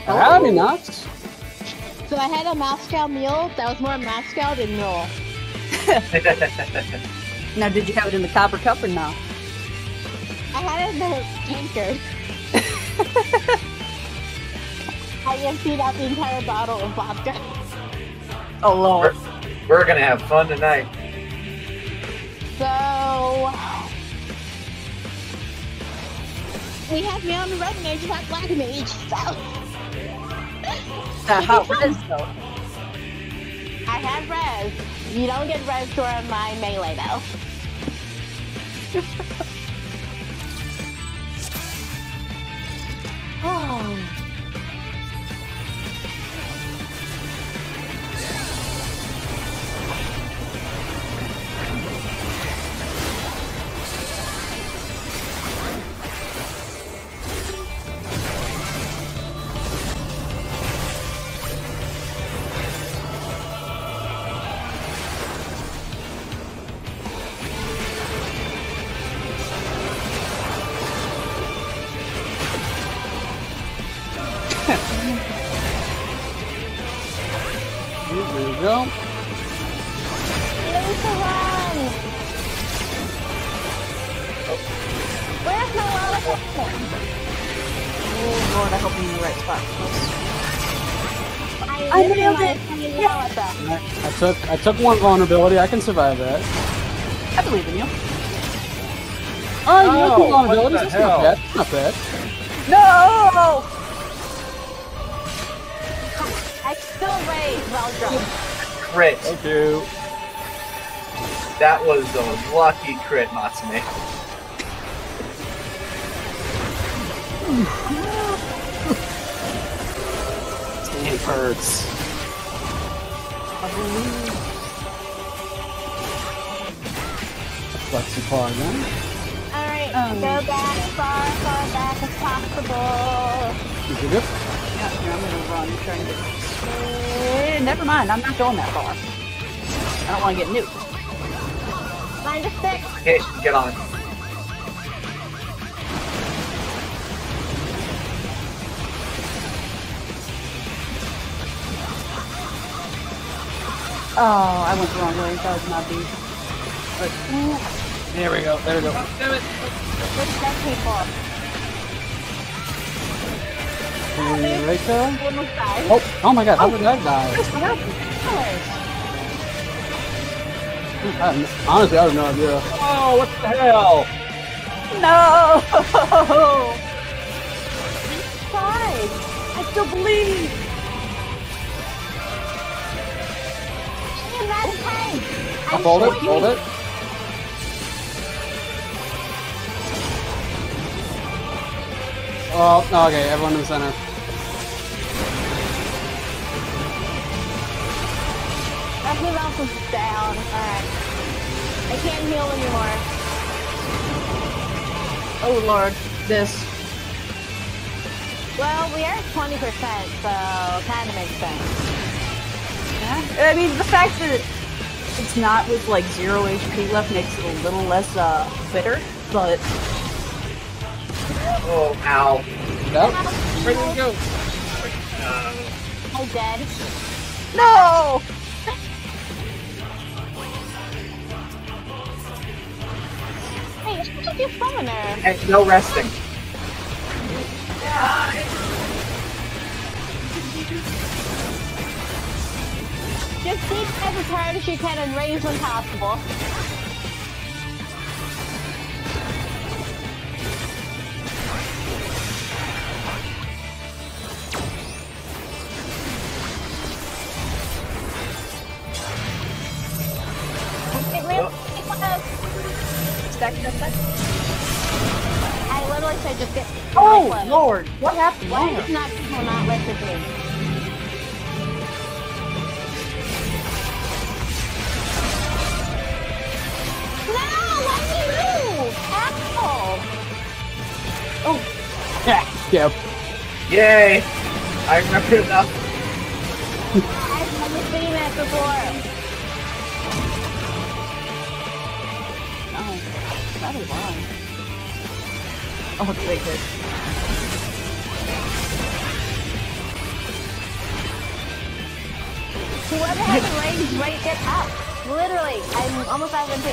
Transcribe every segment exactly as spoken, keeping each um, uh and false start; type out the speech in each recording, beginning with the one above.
Have you not? So I had a Moscow mule that was more Moscow than mule. Now, did you have it in the copper cup or no? I had it in the tankard. I emptied out the entire bottle of vodka. Oh, Lord. We're, we're gonna have fun tonight. So... we have me on the red mage, not black mage, so... Uh, how res, though? I have res. You don't get res during my melee, though. Oh... There you go. There's the run! Where's my lollipop? Oh, Lord, I hope I'm in the right spot. I, I nailed it! I, I took I took one vulnerability. I can survive that. I believe in you. Oh, you have two Oh, vulnerabilities. what the That's hell? not bad. That's not bad. No! I still raise well drunk. Crit. Thank you. That was a lucky crit, Matsume. It hurts. Flexi paw again. Alright, Um. go back far, far back as possible. Is it good? Yeah, here, I'm gonna run, try and get... Eh, never mind, I'm not going that far. I don't want to get nuked. Mind the stick. Okay, get on. Oh, I went the wrong way. That was not the... But, There we go. There we go. Damn it. What's that people? Right there. Almost died. Oh, oh my god, how did that die? I have, honestly, I have no idea. Oh, what the hell? no! Five. I still believe! In that tank. I'll hold it, hold it. Oh, okay, everyone in the center. Everyone else is down. Alright. I can't heal anymore. Oh lord, this. Well, we are at twenty percent, so kind of makes sense. Yeah. I mean, the fact that it's not with like zero H P left makes it a little less uh, bitter, but... Oh, ow. Nope. Where did it go? I'm dead. No! Hey, you should your summoner. Hey, no resting. Just keep as hard as you can and raise when possible. It really Stack, stack, stack. I literally said just get. Oh, like, lord! What happened Why there? does not people not listen to me? No! Let me move! Asshole! Oh. Yeah. Skip. Yay! I remember it now. I've never seen that before. Oh, that is wrong. Oh, it's big hit. Whoever has the range right get up. Literally, I'm almost out of M P.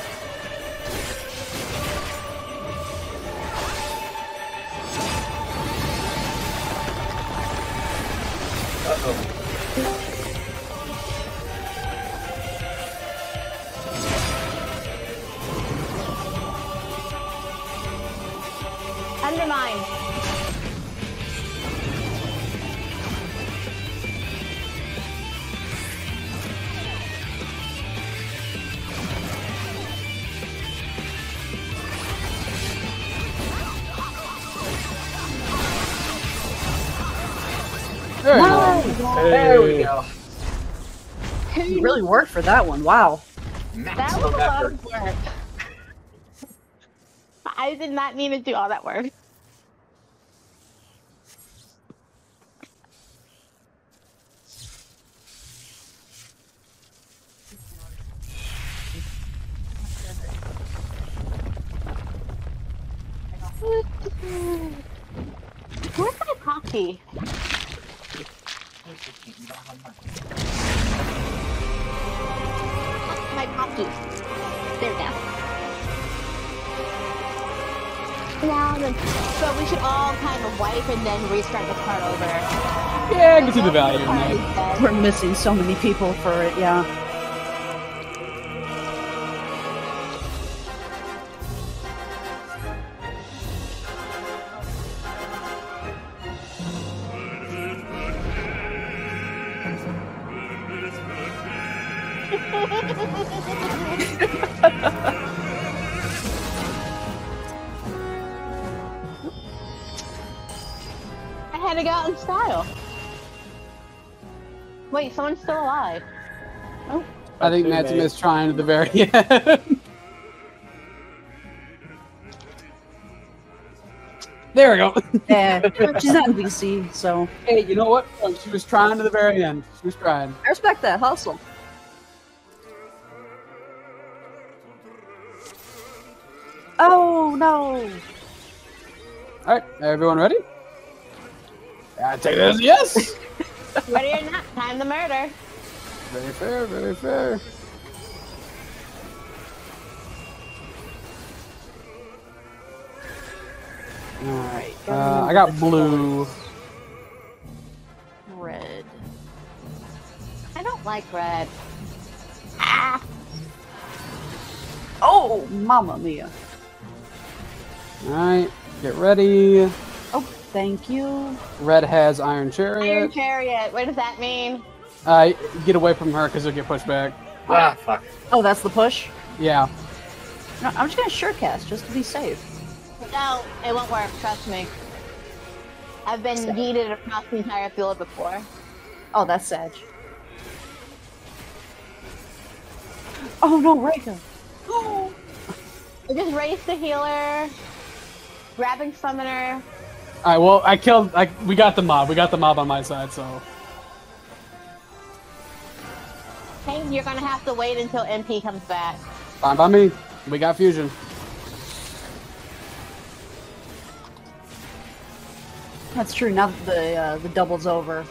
Uh-oh. Undermine. There we Nice. go. There we go. You really worked for that one. Wow. That was Maximum a lot effort. of work. I did not mean to do all that work. Where's my coffee? My coffee. There we go. Now then, so we should all kind of wipe and then restart this part over. Yeah, I can see the value in that. We're missing so many people for it, yeah. I had to go out in style. Wait, someone's still alive. Oh, I think Okay, Maximus mate. trying to the very end. There we go. Yeah, she's not in V C, so Hey, you know what? She was trying to the very end. She was trying. I respect that hustle. Oh no! Alright, everyone ready? I take that as a yes! ready or not, time to murder. Very fair, very fair. Alright, uh, I got blue. Red. I don't like red. Ah! Oh, mamma mia! Alright, get ready. Oh, thank you. Red has Iron Iron Chariot. Chariot, what does that mean? Uh, get away from her because you'll get pushed back. Ah, fuck. Oh, that's the push. Yeah. No, I'm just gonna sure cast just to be safe. No, it won't work, trust me. I've been Sad. yeeted across the entire field before. Oh, that's Sag. Oh no, Reika! Oh. I just raised the healer, grabbing summoner. Alright, well, I killed. I, we got the mob. We got the mob on my side, so. Hey, you're gonna have to wait until M P comes back. Fine by me. We got fusion. That's true. Now that the uh, the double's over.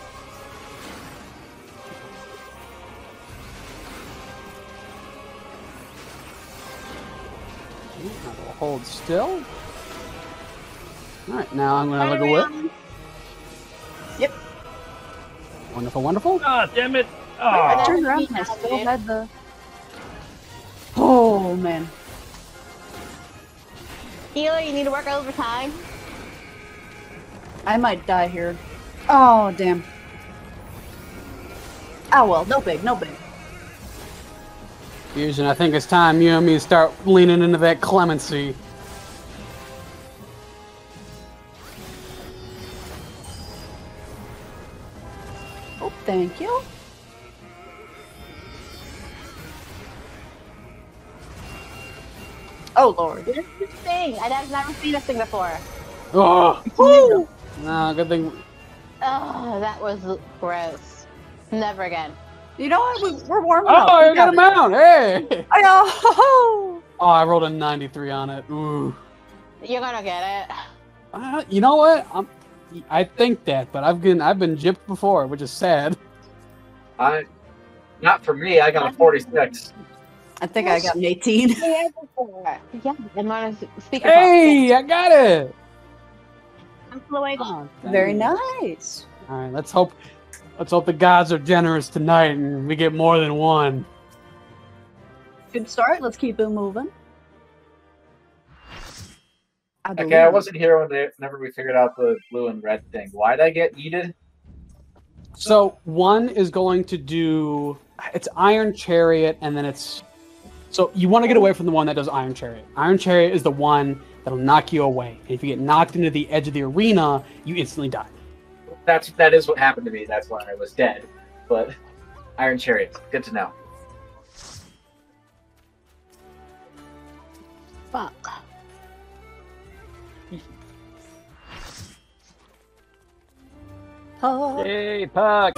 I will hold still. Alright, now I'm gonna Right look away. around. Yep. Wonderful, wonderful. Ah, damn it! I Oh, turned around and I still had the. Oh man. Healer, you need to work overtime. I might die here. Oh damn. Oh well, no big, no big. Fusion, I think it's time you and me start leaning into that clemency. Oh, thank you. Oh lord. This is this thing. I've never seen this thing before. Oh, Woo! no, good thing. Oh, that was gross. Never again. You know what? We- We're warming up. Oh, We I got a it. mount. Hey. I, oh, Oh, I rolled a ninety-three on it. Ooh. You're gonna get it. Uh, you know what? I'm, I think that, but I've been I've been gypped before, which is sad. I Not for me. I got a forty-six. I think I got an eighteen. Yeah, I'm on a speaker. Hey, I got it. I'm Chloe. Oh, Very dang. nice. All right, let's hope. Let's hope the gods are generous tonight and we get more than one. Good start. Let's keep it moving. I Okay, I believe- wasn't here when they, whenever we figured out the blue and red thing. Why'd I get needed? So one is going to do. It's Iron Chariot, and then it's. So you want to get away from the one that does Iron Chariot. Iron Chariot is the one that'll knock you away. And if you get knocked into the edge of the arena, you instantly die. That's that is what happened to me. That's why I was dead. But Iron Chariot, good to know. Fuck. Oh. Yay, Puck!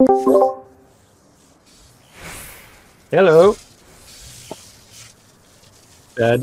Hello. Dead.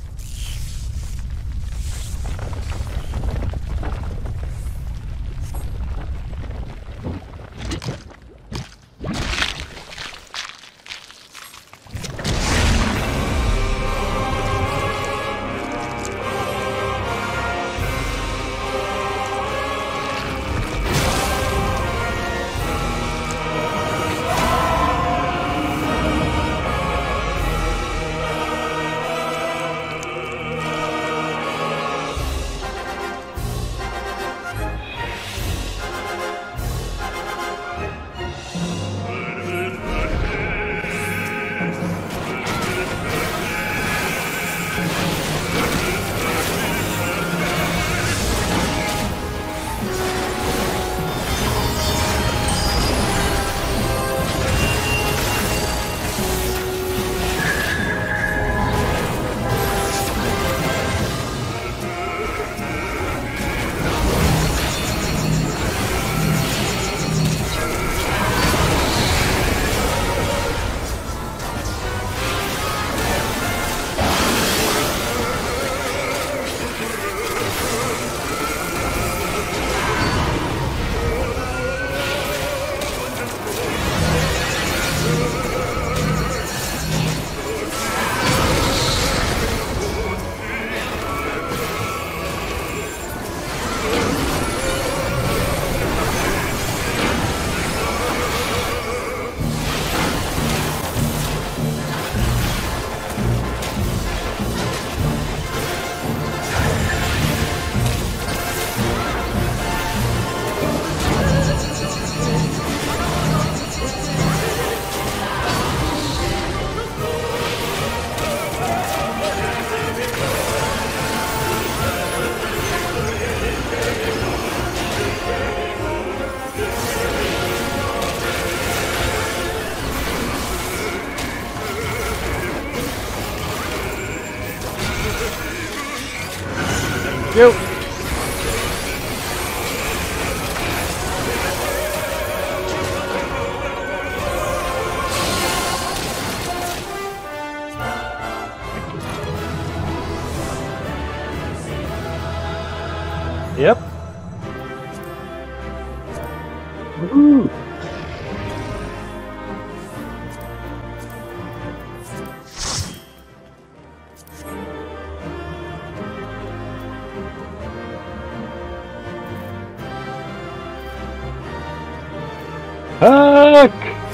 You. Yep. Woo. Fuck!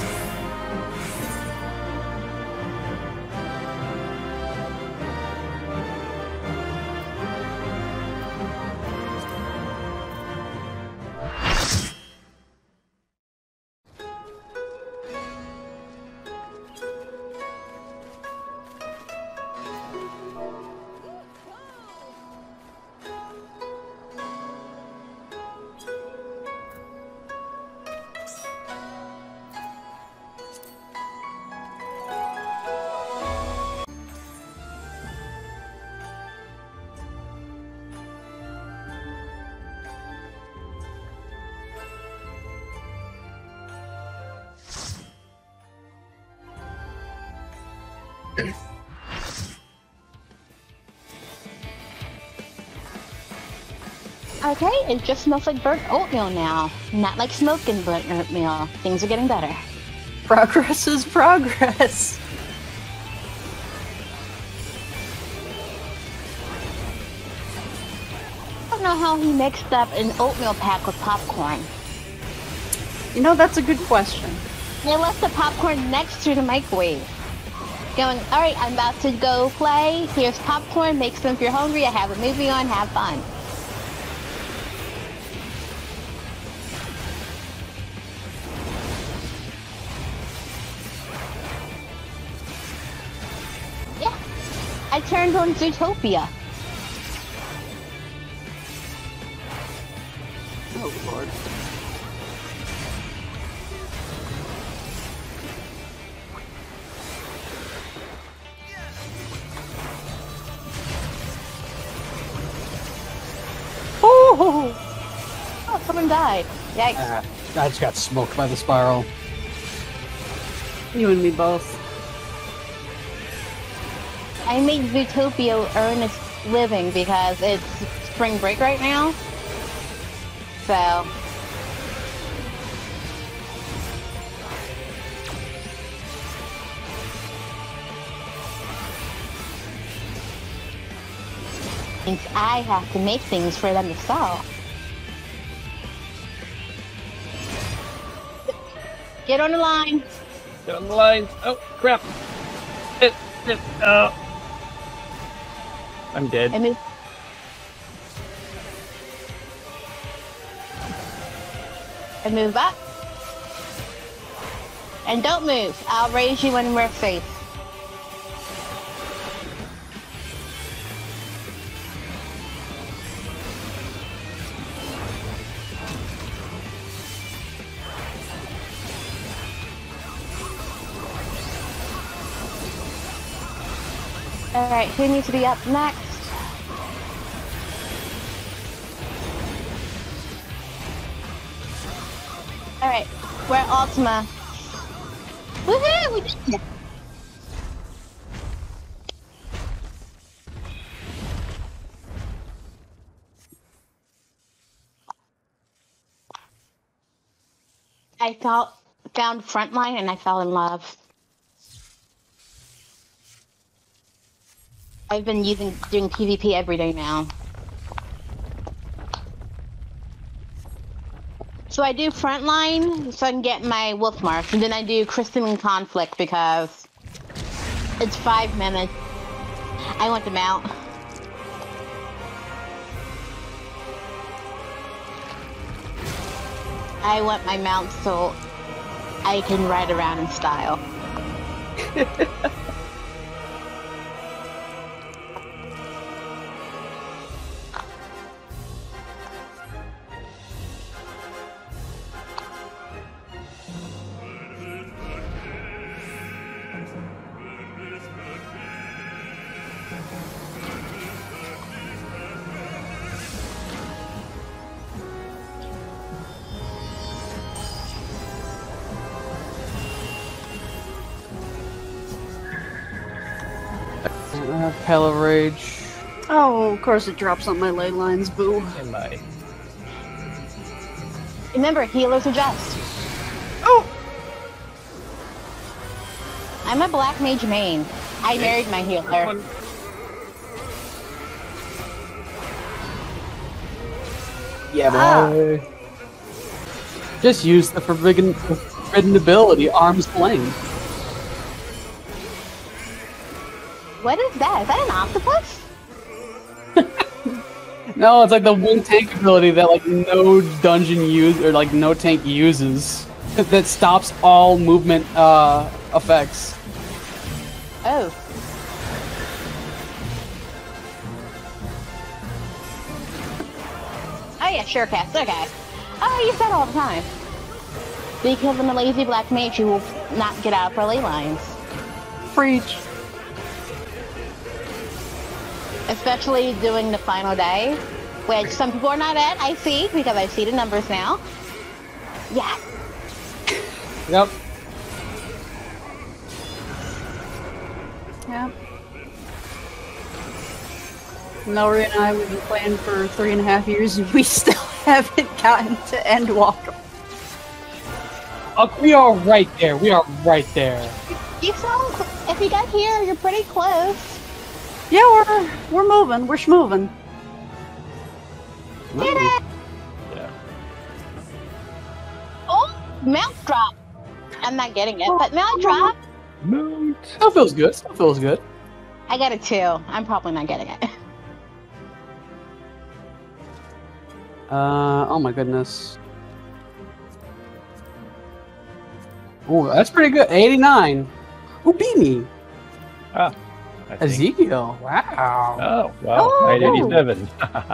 Okay, it just smells like burnt oatmeal now. Not like smoking burnt oatmeal. Things are getting better. Progress is progress. I don't know how he mixed up an oatmeal pack with popcorn. You know, that's a good question. They left the popcorn next to the microwave. Going, alright, I'm about to go play. Here's popcorn, make some if you're hungry. I have a movie on, have fun. Yeah, I turned on Zootopia. Oh, Lord. Oh, someone died. Yikes. Uh, I just got smoked by the spiral. You and me both. I made Zootopia earn its living because it's spring break right now. So. Means I have to make things for them to sell. Get on the line. Get on the line. Oh, crap. It, it, oh. I'm dead. And move. And move up. And don't move. I'll raise you when we're safe. Alright, who needs to be up next? Alright, we're at Ultima. Woohoo! We did it! I felt, found Frontline and I fell in love. I've been using doing PvP every day now. So I do Frontline so I can get my wolf mark, and then I do Crystalline Conflict because it's five minutes. I want the mount. I want my mount so I can ride around in style. Uh, Pale of Rage. Oh, of course it drops on my ley lines, boo. Am I? Remember, healers adjust. Oh! I'm a black mage main. I married my healer. Yeah, Ah. boy. Just use the forbidden, forbidden ability, Arm's Length. What is that? Is that an octopus? No, it's like the one tank ability that like no dungeon use or like no tank uses that stops all movement uh, effects. Oh. Oh yeah, sure, cast. Okay. Oh, I use that all the time. Because I'm a lazy black mage who will not get out for ley lines. Preach. Especially doing the final day, which some people are not at, I see, because I see the numbers now. Yeah. Yep. Yeah. Nori and I, we've been playing for three and a half years and we still haven't gotten to Endwalker. Oh, we are right there. We are right there. You sound, if you got here, you're pretty close. Yeah, we're we're moving. We're schmoving. Get it! Yeah. Oh, mount drop. I'm not getting it, but mount drop. Moot. Still feels good. Still feels good. I got a two. I'm probably not getting it. Uh, oh my goodness. Oh, that's pretty good. eighty-nine. Who beat me? Ah. I think. Ezekiel. Wow. Oh, wow. Oh. nine eighty-seven.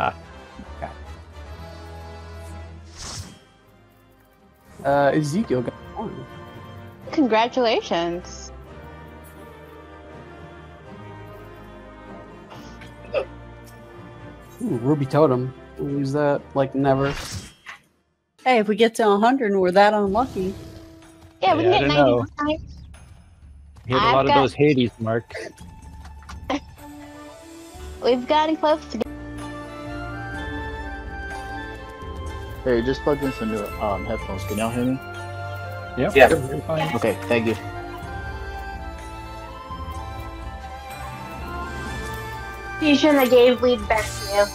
Uh, Ezekiel got one. Congratulations. Ooh, Ruby Totem. We'll use that like never. Hey, if we get to one hundred and we're that unlucky. Yeah, we Yeah, I can get don't ninety know. times. Hit a I've lot of got- those Hades marks. We've gotten close to. Hey, just plugged in some new um, headphones. Can y'all hear me? Yep. Yeah. You're fine. Okay, thank you. You shouldn't have gave lead back to you.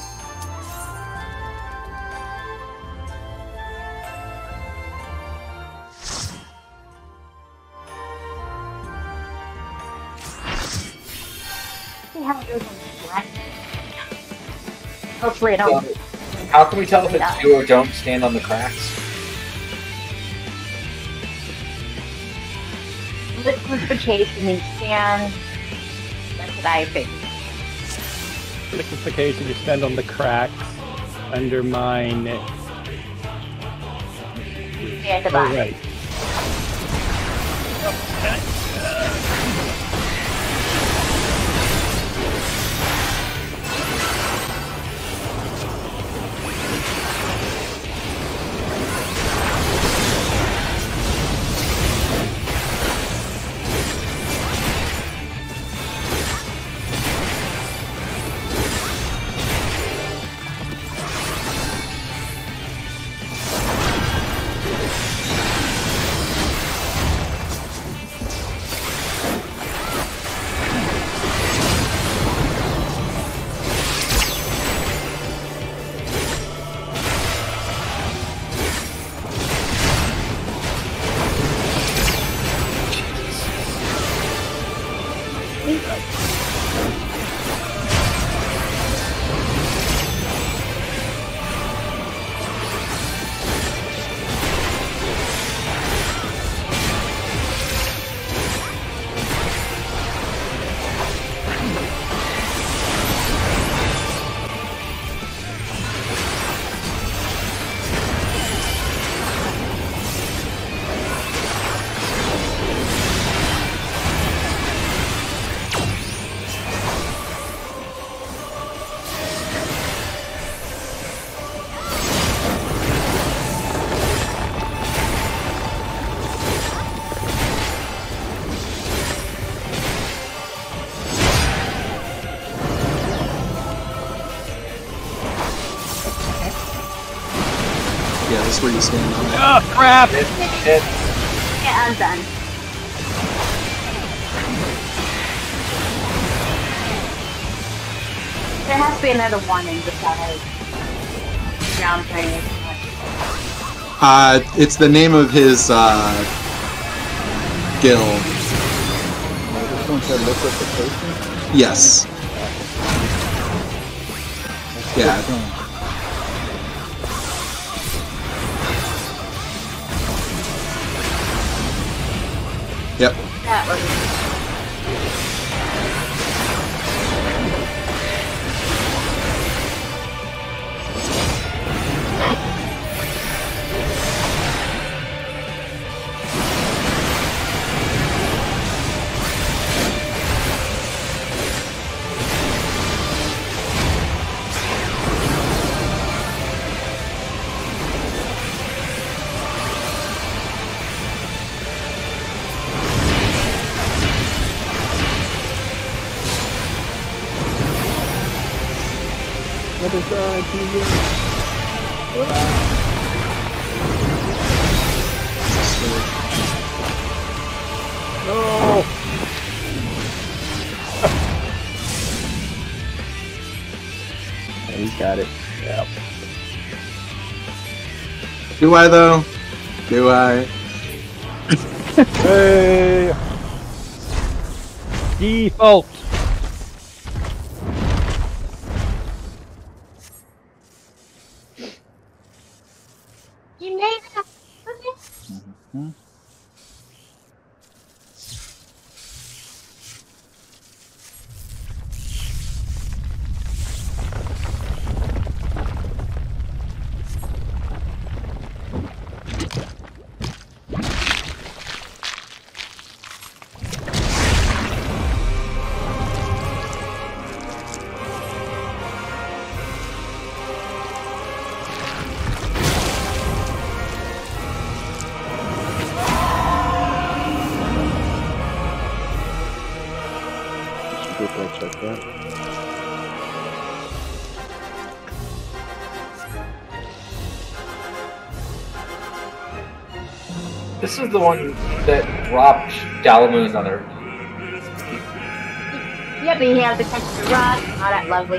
See how it goes on the left. Hopefully, I don't. Um, how can we tell if it's do or don't stand on the cracks? Liquidification means stand. That's what I think. Liquefaction, you stand on the cracks, undermine it. Stand Oh, by. right. Yeah, that's where you stand on that. Oh, crap! It, it, Yeah, I'm done. There has to be another warning besides ground training. Uh, it's the name of his uh, guild. This one said liquefaction. Yes. Yeah. Yep. That was. What is that? No! Yeah, he's got it. Yep. Do I though? Do I? Hey! Default! You made it. Hmm? people check that. This is the one that robbed Galamoon on her. Yep, he has the catch the rod. Oh, that's lovely.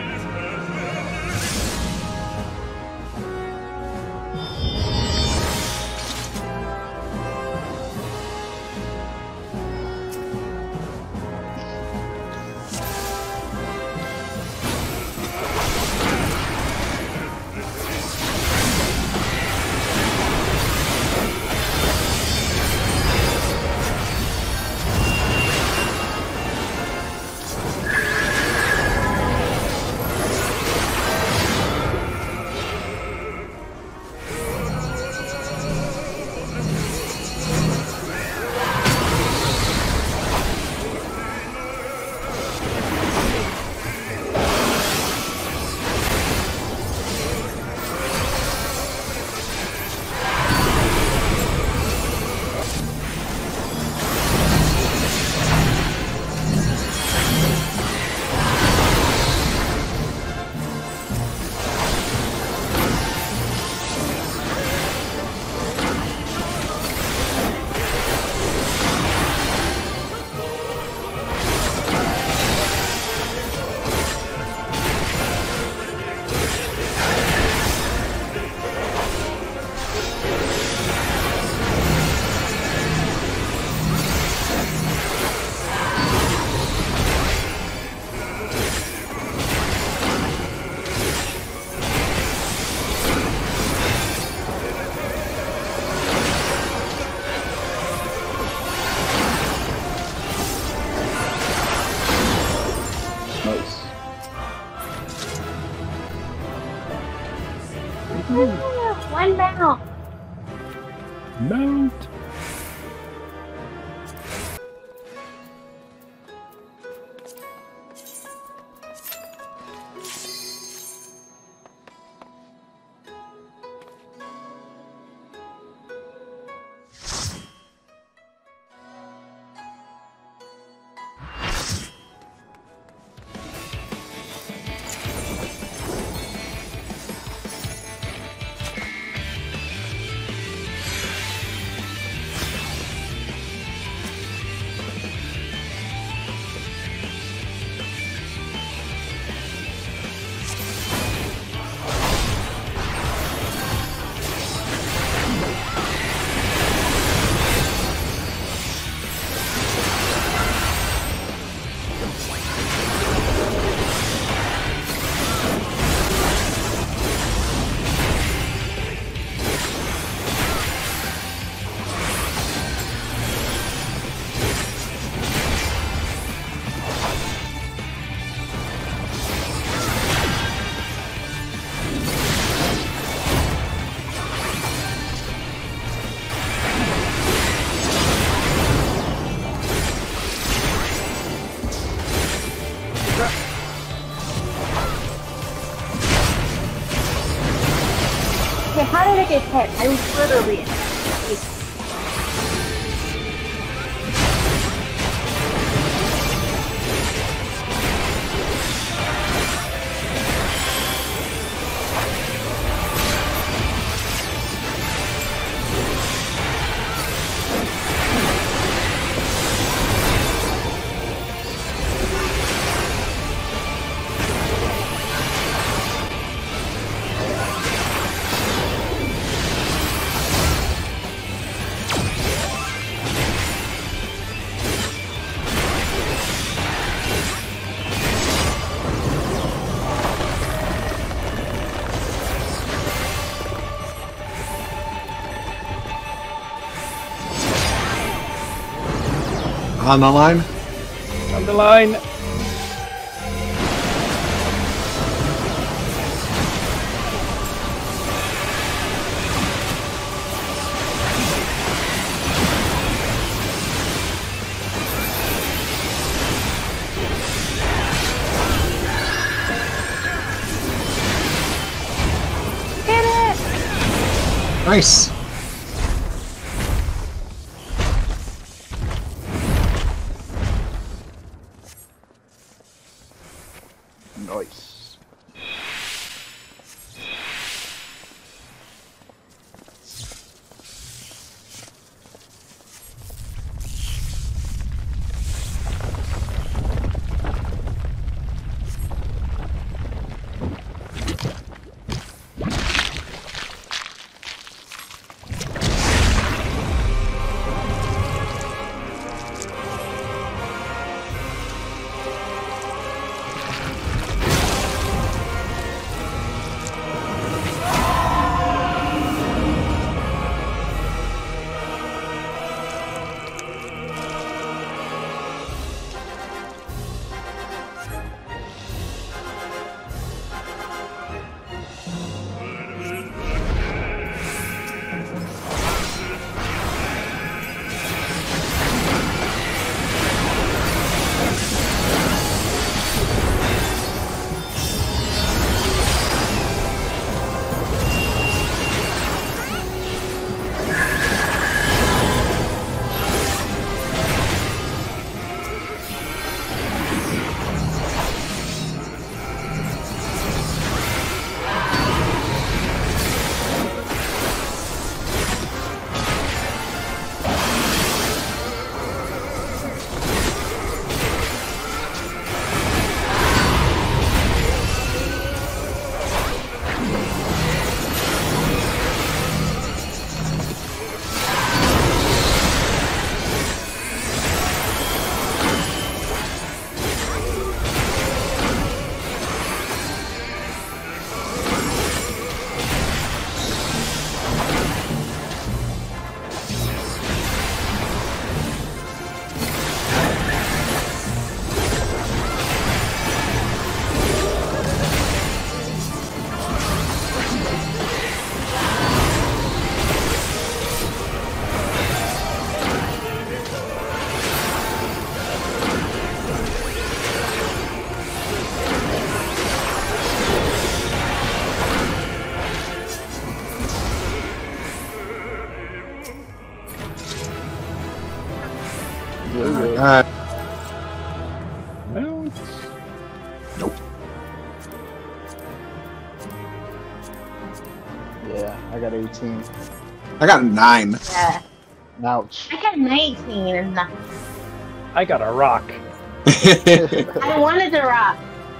Nice. One down. Mount. Okay, how did I get hit? I was literally in. On the line? On the line. Nice. Nice. Uh, Well, Yeah, I got eighteen. I got nine. Yeah. Ouch. I got nineteen. I got a rock. I wanted to rock.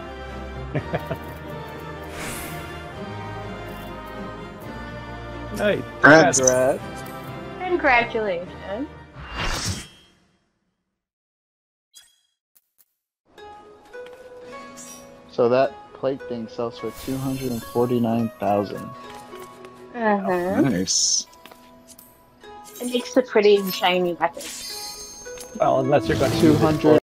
Hey, Congrats. Congrats. Congratulations. So that plate thing sells for two hundred and forty-nine thousand. Uh-huh. Nice. It makes a pretty shiny weapon. well, unless you're going to Two use it for hundred